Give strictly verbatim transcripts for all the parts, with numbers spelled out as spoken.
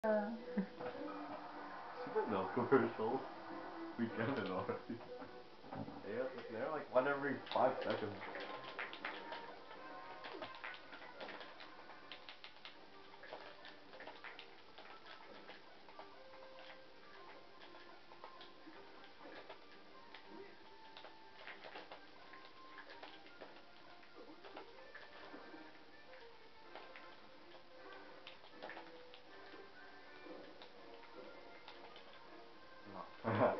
Uh, Super milk commercials. We get it already. Yeah, they're like one every five seconds. No.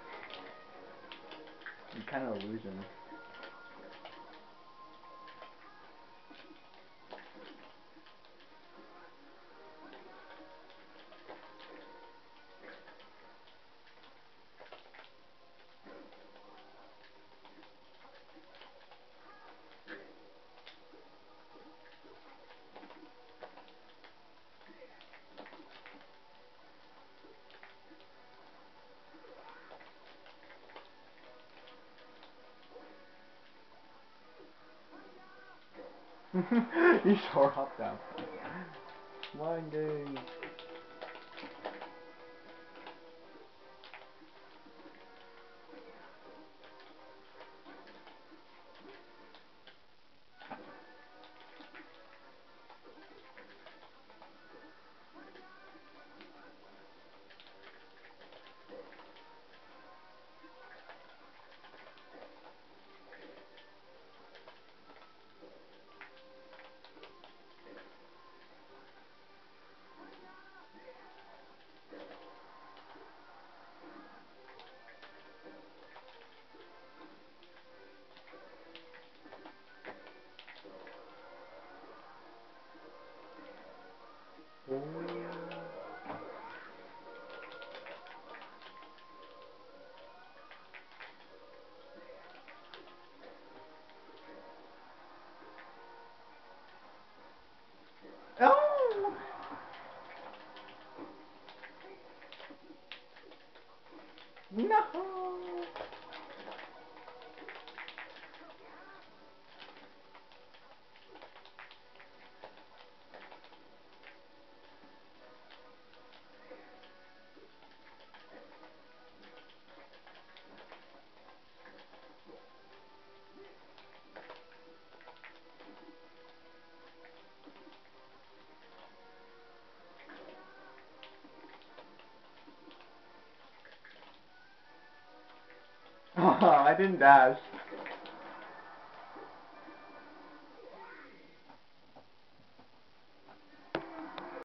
You're kind of losing. You shore up down. Mind game. Oh! No! I didn't dash.